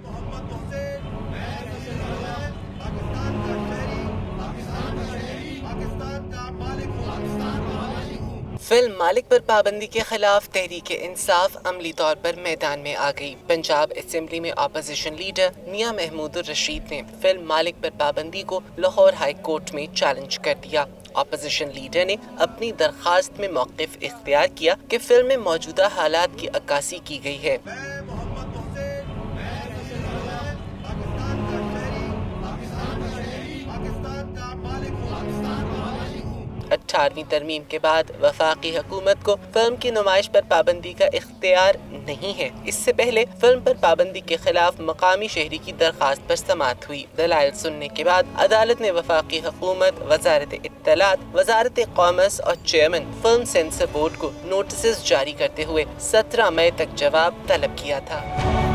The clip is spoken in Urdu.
फिल्म मालिक पर पाबندی کے خلاف تحریک انصاف عملی طور پر میدان میں آ گئی۔ پنجاب اسمبلی میں اپوزیشن لیڈر میاں محمود الرشید نے فلم مالک پر پابندی کو لاہور ہائی کورٹ میں چیلنج کر دیا۔ اپوزیشن لیڈر نے اپنی درخواست میں موقف اختیار کیا کہ فلم میں موجودہ حالات کی عکاسی کی گئی ہے۔ 18ویں ترمیم کے بعد وفاقی حکومت کو فلم کی نمائش پر پابندی کا اختیار نہیں ہے۔ اس سے پہلے فلم پر پابندی کے خلاف مقامی شہری کی درخواست پر سماعت ہوئی۔ دلائل سننے کے بعد عدالت نے وفاقی حکومت، وزارت اطلاعات، وزارت کامرس اور چیئرمین فلم سینسر بورڈ کو نوٹسز جاری کرتے ہوئے 17 مئی تک جواب طلب کیا تھا۔